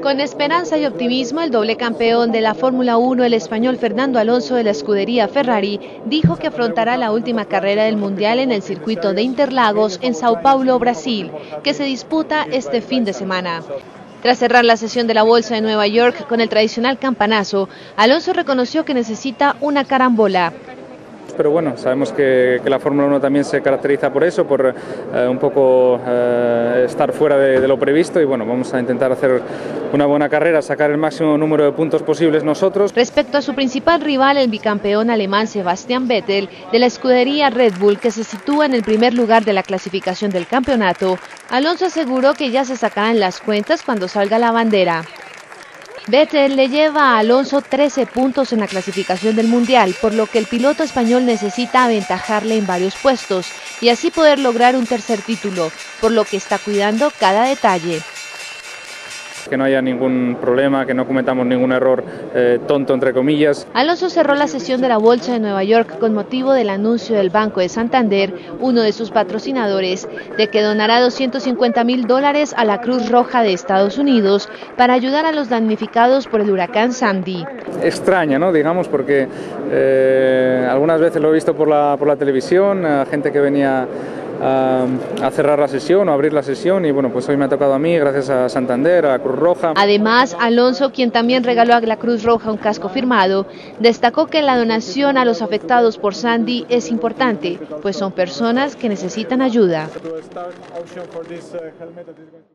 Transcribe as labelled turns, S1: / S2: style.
S1: Con esperanza y optimismo, el doble campeón de la Fórmula 1, el español Fernando Alonso de la escudería Ferrari, dijo que afrontará la última carrera del Mundial en el circuito de Interlagos en Sao Paulo, Brasil, que se disputa este fin de semana. Tras cerrar la sesión de la Bolsa de Nueva York con el tradicional campanazo, Alonso reconoció que necesita una carambola.
S2: Pero bueno, sabemos que la Fórmula 1 también se caracteriza por eso, por un poco estar fuera de lo previsto, y bueno, vamos a intentar hacer una buena carrera, sacar el máximo número de puntos posibles nosotros.
S1: Respecto a su principal rival, el bicampeón alemán Sebastian Vettel, de la escudería Red Bull, que se sitúa en el primer lugar de la clasificación del campeonato, Alonso aseguró que ya se sacarán las cuentas cuando salga la bandera. Vettel le lleva a Alonso 13 puntos en la clasificación del Mundial, por lo que el piloto español necesita aventajarle en varios puestos y así poder lograr un tercer título, por lo que está cuidando cada detalle.
S2: Que no haya ningún problema, que no cometamos ningún error tonto, entre comillas.
S1: Alonso cerró la sesión de la Bolsa de Nueva York con motivo del anuncio del Banco de Santander, uno de sus patrocinadores, de que donará $250.000 a la Cruz Roja de Estados Unidos para ayudar a los damnificados por el huracán Sandy.
S2: Extraña, ¿no? Digamos, porque algunas veces lo he visto por la televisión, gente que venía a cerrar la sesión o abrir la sesión, y bueno, pues hoy me ha tocado a mí, gracias a Santander, a la Cruz Roja.
S1: Además, Alonso, quien también regaló a la Cruz Roja un casco firmado, destacó que la donación a los afectados por Sandy es importante, pues son personas que necesitan ayuda.